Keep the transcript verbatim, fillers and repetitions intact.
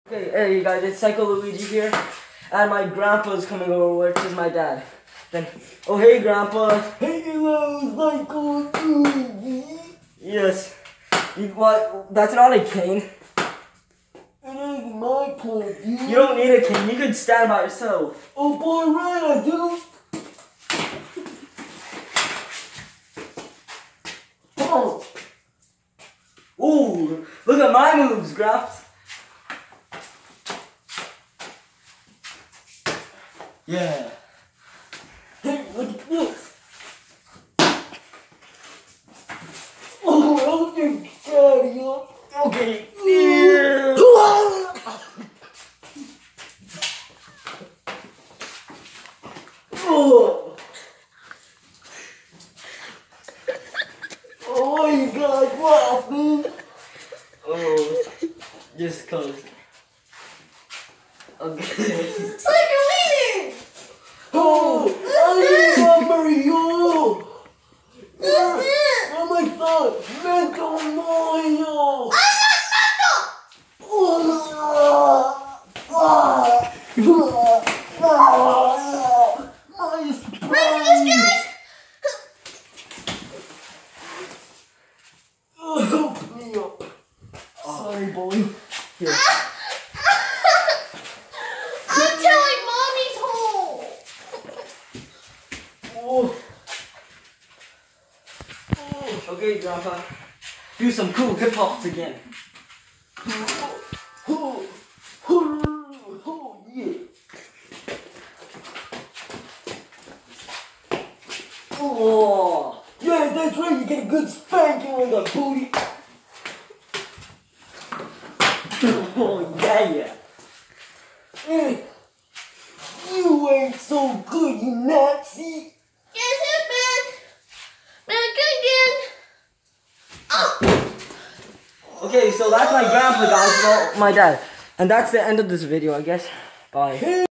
Okay, hey guys, it's Psycho Luigi here, and my grandpa's coming over, which is my dad. Then, oh hey grandpa. Hey hello, Psycho Luigi. Yes. You, what? That's not a cane. It ain't my point, dude. You don't need a cane. You can stand by yourself. Oh boy, right, I do. Oh. Ooh, look at my moves, Gramps. Yeah. Hey, look at this. Oh, help your daddy up. Okay. Yeah. Oh. Oh, why you guys laughing? Oh, just cause. Okay. Psycho Luigi! Oh, I love Mario. Who's this? Oh my God, Mental Mario. I'm not mental! Oh, ah, ah, ah, my spine. Ready for this, guys? Oh, help me up. Sorry, boy. Here. I'm telling mommy's home! Oh. Okay, Grandpa. Do some cool hip hops again. Oh, oh, oh, oh, yeah. Oh, Yeah, that's right, you get a good spanking on the booty. oh yeah, yeah. Eh, you ain't so good, you Nazi. Guys, hit back! Man, good again! Oh! Okay, so that's my grandpa, guys. Well, my dad. And that's the end of this video, I guess. Bye.